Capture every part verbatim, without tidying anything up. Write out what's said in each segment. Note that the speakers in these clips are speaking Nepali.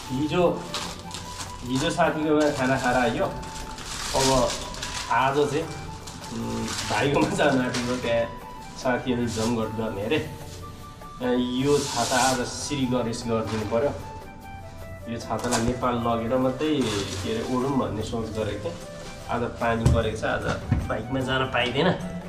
हिजो हिजो साथीकोमा खाना खाएर आयो। अब आज चाहिँ भाइकोमा जान आँटेको, त्यहाँ साथीहरू जमघट गर्ने अरे। यो छाता आज श्री गणेश गरिदिनु पर्यो। यो छातालाई नेपाल लगेर मात्रै के अरे ओढौँ भन्ने सोच गरेको थिएँ। आज पानी परेको छ, आज बाइकमा जान पाइँदैन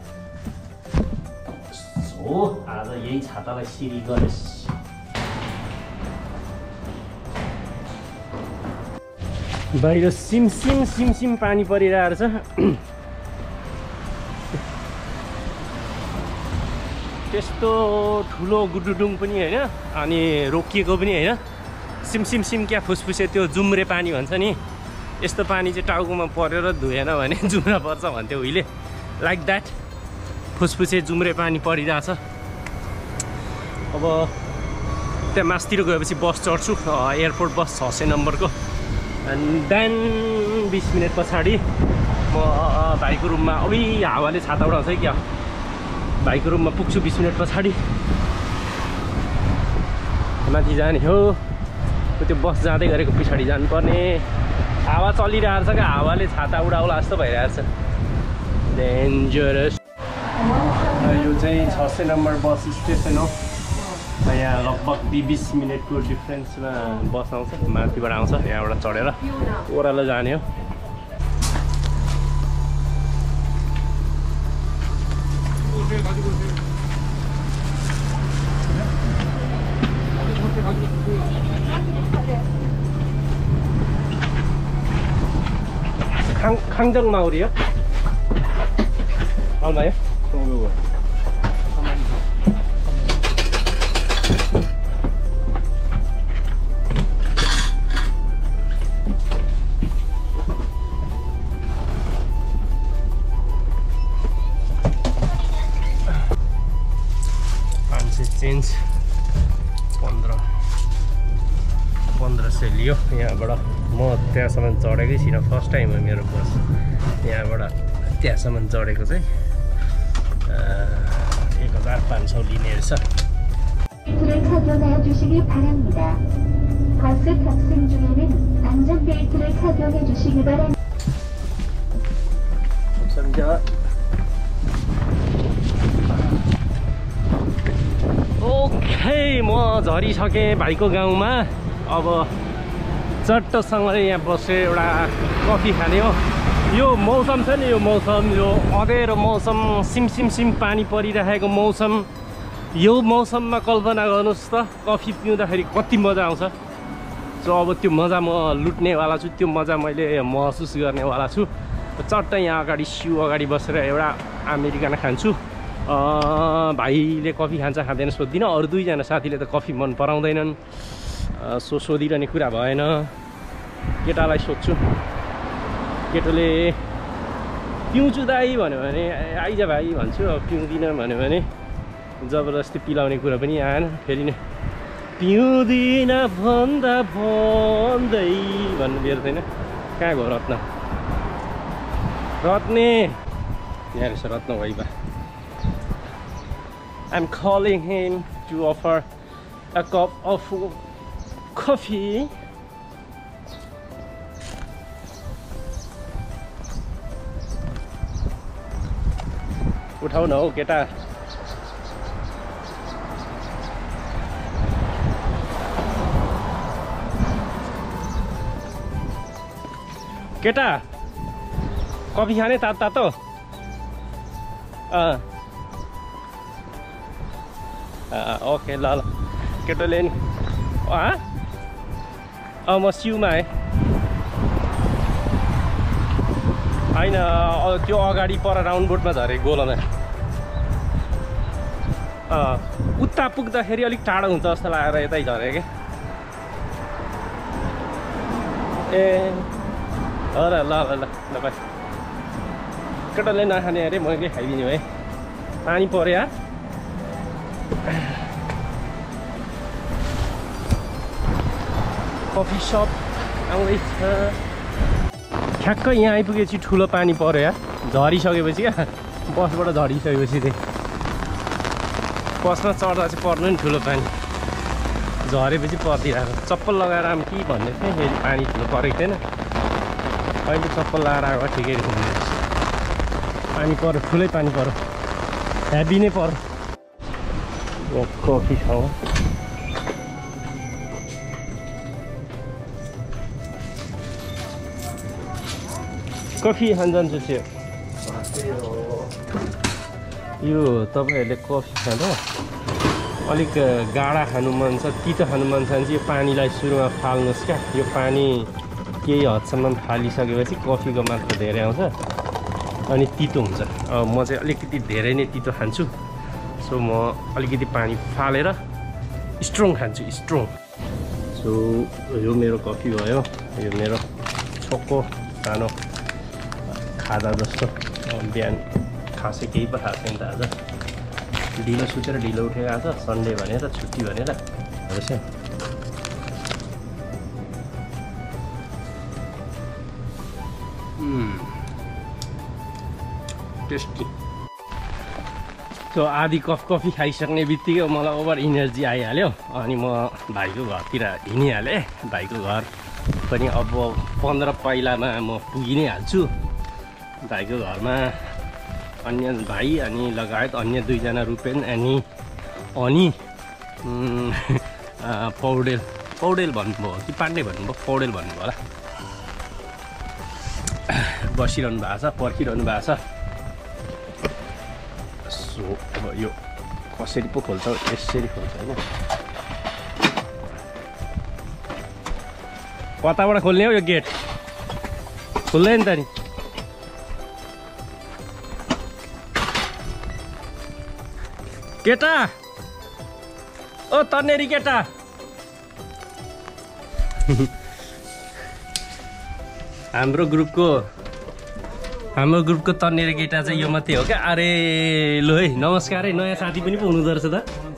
हो। आज यही छातालाई श्री गणेश। बाहिर सिमसिम सिमसिम पानी परिरहेको छ। त्यस्तो ठुलो गुडुडुङ पनि होइन, अनि रोकिएको पनि होइन। सिमसिम सिम क्या फुसफुसे त्यो जुम्रे पानी भन्छ नि, यस्तो पानी चाहिँ टाउकोमा परेर धोएन भने जुम्रा पर्छ भन्थ्यो उहिले। लाइक द्याट फुसफुसे जुम्रे पानी परिरहेछ। अब त्यहाँ मासतिर गएपछि बस चढ्छु, एयरपोर्ट बस छ सय नम्बरको। एन्ड देन बिस मिनट पछाडि म भाइको रुममा, अबि हावाले छाता उडाउँछ है क्या, भाइको रुममा पुग्छु बिस मिनट पछाडि। माथि जाने हो, त्यो बस जाँदै गरेको पछाडि जानुपर्ने। हावा चलिरहेको छ क्या, हावाले छाता उडाउला जस्तो भइरहेको छ। डेन्जरस। यो चाहिँ छ सय नम्बर बस स्टेसन हो। यहाँ लगभग बिस मिनटको डिफ्रेन्समा बस आउँछ, माथिबाट आउँछ, यहाँबाट चढेर ओह्रालो जाने हो। 강정 마을이요? 얼마요? चेन्ज पन्ध्र पन्ध्र सय लियो यहाँबाट। म त्यहाँसम्म चढेकै छैन, फर्स्ट टाइम हो मेरो बस। यहाँबाट त्यहाँसम्म चढेको चाहिँ एक हजार पाँच सौ लिने रहेछ। ओके, म झरिसकेँ भाइको गाउँमा। अब चट्टसँगले यहाँ बसेर एउटा कफी खाने हो। यो मौसम छ नि, यो मौसम, यो अँधेरो मौसम, सिमसिम सिम पानी परिरहेको मौसम। यो मौसममा कल्पना गर्नुहोस् त कफी पिउँदाखेरि कति मजा आउँछ। सो अब त्यो मजा म लुट्नेवाला छु, त्यो मजा मैले महसुस गर्नेवाला छु। चट्ट यहाँ अगाडि सिउ अगाडि बसेर एउटा अमेरिकन खान्छु। भाइले कफी खान्छ खाँदैन सोध्दिनँ, अरू दुईजना साथीले त कफी मन पराउँदैनन्। सो सोधिरहने कुरा भएन। केटालाई सोध्छु, केटोले पिउँछु दाइ भन्यो भने आइज भाइ भन्छु। अब पिउँदिनँ भन्यो भने जबरजस्ती पिलाउने कुरा पनि आएन। फेरि नै पिउँदिनँ भन्दा भन्दै भन्नु दिएर छैन। कहाँ गयो रत्न? रत्ने यहाँ रहेछ रत्न भाइबा। I'm calling him to offer a cup of coffee. उठाउ न हौ केटा। केटा कफी खाने तातो तातो? अँ ओके ल ल। केटोले नि अँ म सिउमा आएँ होइन, त्यो अगाडि पर राउन्ड बोटमा झरे गोलोमा। अँ उता पुग्दाखेरि अलिक टाढो हुन्छ जस्तो लागेर यतै झरेँ क्या। ए हो र, ल ल ल ल भाइ। केटोले नखाने अरे मैले खाइदिने भाइ। पानी पऱ्यो यार। कफी सप आउँदैछ। ठ्याक्कै यहाँ आइपुगेपछि ठुलो पानी पऱ्यो यार, झरिसकेपछि क्या। बसबाट झरिसकेपछि चाहिँ बसमा चढ्दा चाहिँ पर्नु नि ठुलो पानी। झरेपछि पर्दिरहेको चप्पल लगाएर आम कि भन्दै थिएँ फेरि पानी ठुलो परेको थिएन अहिले चप्पल लगाएर आएको ठिकै घुम्ने पानी पऱ्यो ठुलै पानी पऱ्यो हेभी नै पऱ्यो कफी खाउँ कफी खान जान्छु चाहिँ यो तपाईहरुले कफी खाँदा अलिक गाढा खानु मन छ तितो खानु मन छ भने चाहिँ यो पानीलाई सुरुमा फाल्नुस् क्या यो पानी केही हदसम्म फालिसकेपछि कफीको मात्रा धेरै आउँछ अनि तितो हुन्छ अब म चाहिँ अलिकति धेरै नै तितो खान्छु सो म अलिकति पानी फालेर स्ट्रङ खान्छु स्ट्रङ सो यो मेरो कफी भयो यो मेरो छोको सानो खाजा जस्तो बिहान खासै केही पो थाहा छैन त आज ढिलो सुतेर ढिलो उठेको आज सन्डे भनेर छुट्टी भनेर रहेछ टेस्टी सो आधी कप कफी खाइसक्ने बित्तिकै मलाई ओभर इनर्जी आइहाल्यो अनि म भाइको घरतिर हिँडिहालेँ भाइको घर पनि अब पन्ध्र पहिलामा म पुगि नै हाल्छु भाइको घरमा अन्य भाइ अनि लगायत अन्य दुईजना रुपेन अनि अनि पौडेल पौडेल भन्नुभयो कि पाण्डे भन्नुभयो पौडेल भन्नुभयो होला बसिरहनु भएको छ पर्खिरहनु भएको छ सो अब यो कसरी पो खोल्छ यसरी खोल्छ होइन कताबाट खोल्ने हो यो गेट खुल्दैन त नि केटा ओ तन्नेरी केटा हाम्रो ग्रुपको हाम्रो ग्रुपको तन्नेरी केटा चाहिँ यो मात्रै हो क्या अरे लो है नमस्कार है नयाँ साथी पनि पो हुनुहुँदो रहेछ त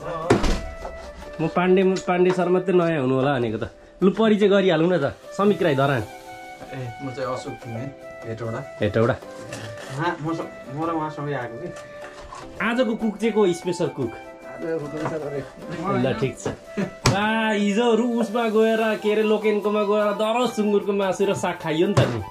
म पाण्डे पाण्डे सर मात्रै नयाँ हुनु होला भनेको त लु परिचय गरिहालौँ न त समिक राई धरान ए म चाहिँ अशोक थिएँ हेटौडा हेटौडा म म र उहाँसँगै आएको कि आजको कुक चाहिँ को स्पेसल कुक ल ठिक छ आ हिजोहरू उसमा गएर के अरे लोकेनको गएर दरो सुँगुरको मासु र साग खाइयो नि त नि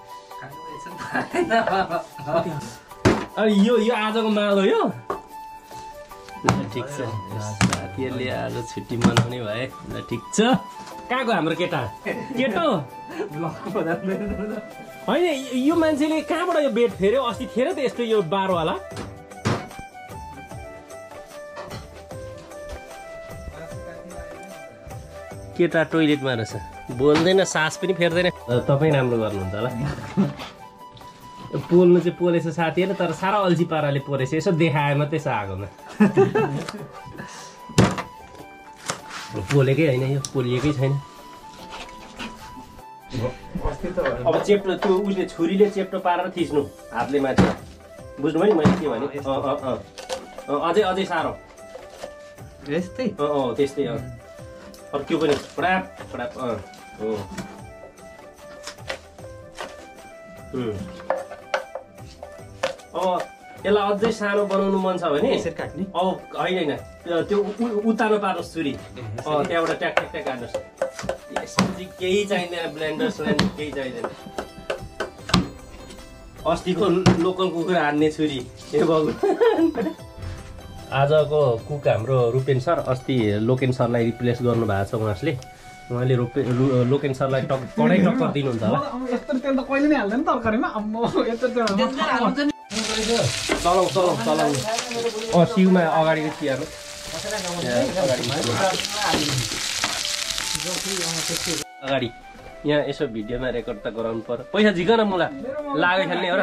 अब यो यो आजको माल हो यो ठिक छ साथीहरूले आज छुट्टी मनाउने भए ल ठिक छ कहाँ गयो हाम्रो केटा केटो होइन यो मान्छेले कहाँबाट यो बेड फेर्यो अस्ति थिएन त यस्तो यो बारवाला केटा टोइलेटमा रहेछ बोल्दैन सास पनि फेर्दैन तपाईँ राम्रो गर्नुहुन्छ होला पोल्नु चाहिँ पोलेछ साथीहरू तर साह्रो अल्छी पाराले पोलेछ यसो देखाए मात्रै छ आगोमा पोलेकै होइन यो पोलिएकै छैन अब चेप्टो त्यो उसले छुरीले चेप्टो पारेर थिच्नु हातले माथि बुझ्नुभयो नि मैले के भने अझै अझै साह्रो त्यस्तै अँ त्यस्तै अँ अब त्यो पनि फडाप फडाप अँ हो अब यसलाई अझै सानो बनाउनु मन छ भने यसरी काट्ने अब होइन होइन त्यो उतानो पार्नुहोस् छुरी अँ त्यहाँबाट ट्याक ट्याक ट्याक काट्नुहोस् यसमा चाहिँ केही चाहिँदैन ब्लेन्डर स्लेन्डर केही चाहिँदैन अस्तिको लोकल कुखुरा हान्ने छुरी यो भगवान् आजको कुक हाम्रो रुपेन सर अस्ति लोकेन सरलाई रिप्लेस गर्नु भएको छ उहाँले उहाँले रोपे लोकेन सरलाई टक कडै टक्कर दिनुहुन्छ होला यस्तो तेल त कहिले नै हाल्दैन तरकारीमा अम्मो यस्तो तेल चलाउ चलाउ चलाउ अँ सिउमा अगाडिको चियामा अगाडि यहाँ यसो भिडियोमा रेकर्ड त गराउनु पर्यो पैसा झिक न मुला लाग्यो खेल्ने हो र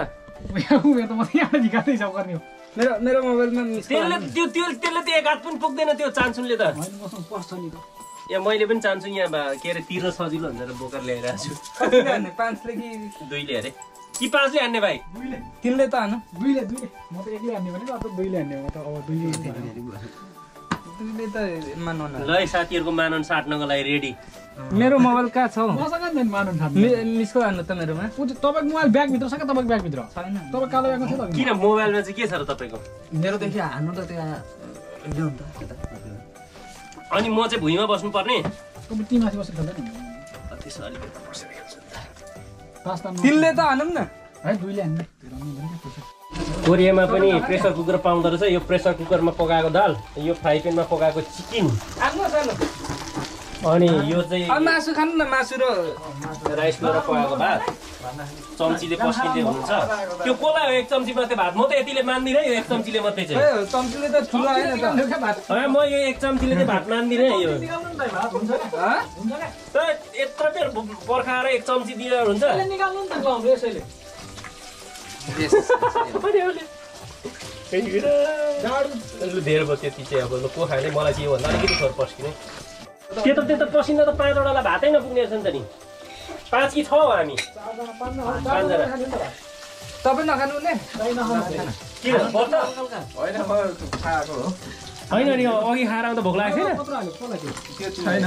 मेरो मेरो मोबाइलमा त्यसले त्यो त्यो त्यसले त्यो एक हात पनि पुग्दैन त्यो चान्सुनले त यहाँ मैले पनि चान्छु यहाँ के अरे तिर्न सजिलो हुन्छ र बोकर ल्याइरहेको छु पाँचले कि दुईले अरे कि पाँचले हान्ने भाइ तिनले त हानु दुईले दुईले म त एकले हान्ने भने अब दुईले हान्ने म त अब दुईले दुईले त मान्नु ल साथीहरूको मानन साट्नको लागि रेडी मेरो मोबाइल कहाँ छ मसँग नि मानन थाप्नु मिसको हान्नु त मेरोमा तपाईको मोबाइल ब्याग भित्र छ कि तपाईको ब्याग भित्र छैन तपाईँ कालो ब्यागमा छ त किन मोबाइलमा चाहिँ के छ र तपाईँको मेरो देखि हान्नु त त्यहाँ ल्याउनु त अनि म चाहिँ भुइँमा बस्नुपर्ने ती माथि बसेर खेल्दैन त्यसो अलिकति बसेर खेल्छ नि त पास्ता तिनले त हानौँ न है दुईले हान्ने कोरियामा पनि प्रेसर कुकर पाउँदो रहेछ यो प्रेसर कुकरमा पकाएको दाल यो फ्राई प्यानमा पकाएको चिकन अनि यो चाहिँ मासु खानु न मासु र राइस गरेर पकाएको भात चम्चीले पस्किँदै हुन्छ त्यो कोला हो एक चम्ची मात्रै भात म त यतिले मान्दिनँ यो एक चम्चीले मात्रै चाहिँ चम्चीले त ठुलो होइन त म यो एक चम्चीले चाहिँ भात मान्दिनँ यो यत्रो बेर पर्खाएर एक चम्ची दिएर हुन्छ धेरै भयो त्यति चाहिँ अब को खाने मलाई चाहिँ योभन्दा अलिकति थोर पस्किने त्यो त त्यो त पसिना त पाँचवटालाई भातै नपुग्ने रहेछ नि त नि पाँच कि छ हो हामी पाँचजना तपाईँ नखानुहुने किन पर्छ होइन नि अघि खाएर आउँदा भोक लागेको थिएन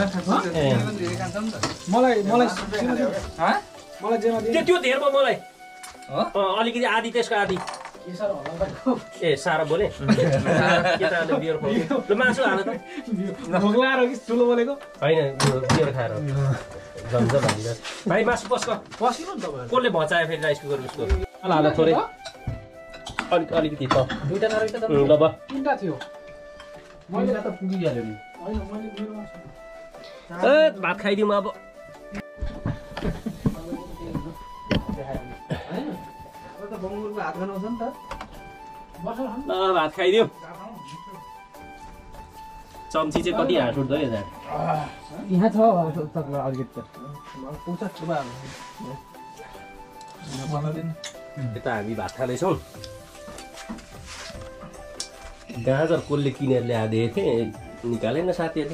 मलाई मलाई मलाई जेमा त्यो त्यो धेर भयो मलाई अलिकति आधी त्यसको आधी ए सारा बोले केटाले बियर खुवाउँछ ल मासु हाल त भोक लागेर कि ठुलो बोलेको होइन बियर खाएर झन्झ भनिदिनुहोस् भाइ मासु पस्क पसिनु नि तपाईँ कसले भचायो फेरि राइस कुकर उसको ल हाल थोरै अलिक अलिकति त दुईटा नरहेछ त ल ब तिनटा थियो मैले त पुगिहाल्यो नि होइन मैले मेरोमा ए भात खाइदिउँ अब बङ्गुरको हात खानु आउँछ नि त ल भात खाइदिउँ चम्ची चाहिँ कति हाँस उठ्दो है यहाँ छ तपाईँलाई अलिकति त पुग्छ ठुलो यता हामी भात खाँदैछौँ गाजर कसले किनेर ल्याइदिएको थिएँ निकालेन साथीहरूले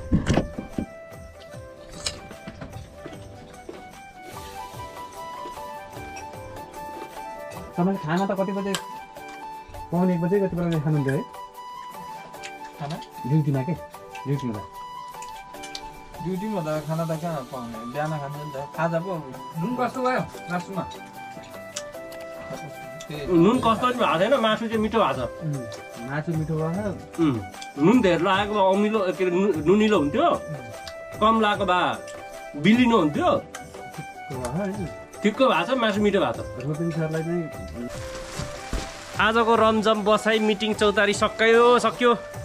तपाईँले खाना त कति बजे पाउने एक बजे कति बेला खानुहुन्थ्यो है खाना ड्युटीमा के ड्युटीमा त ड्युटीमा त खाना त कहाँ पाउने बिहान खान्छ नि त खाजा पो नुन कस्तो भयो मासुमा नुन कस्तो पनि भएको छैन मासु चाहिँ मिठो भएको छ मासु मिठो भयो नुन धेरै लागेको भए अमिलो के अरे नुनिलो हुन्थ्यो कम लागेको भए बिलिनो हुन्थ्यो ठिक्क भएको छ मासु मिठो भएको छ रोपिङ सरलाई चाहिँ आजको रमझम बसाइ मिटिङ चौतारी सक्यो सक्यो